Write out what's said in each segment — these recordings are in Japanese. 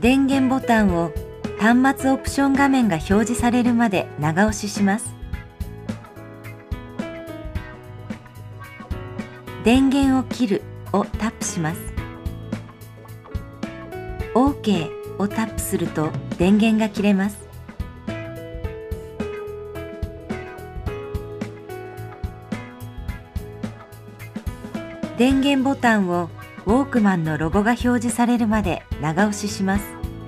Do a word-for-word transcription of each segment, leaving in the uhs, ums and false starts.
電源ボタンを端末オプション画面が表示されるまで長押しします。電源を切るをタップします。OK をタップすると電源が切れます。電源ボタンをウォークマンのロゴが表示されるまで長押しします。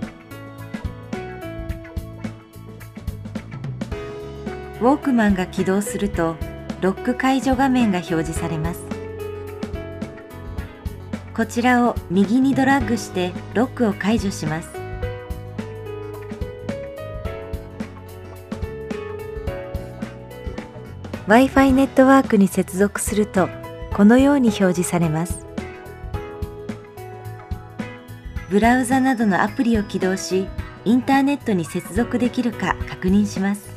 ウォークマンが起動するとロック解除画面が表示されます。こちらを右にドラッグしてロックを解除します。Wi-Fi ネットワークに接続するとこのように表示されます。ブラウザなどのアプリを起動し、インターネットに接続できるか確認します。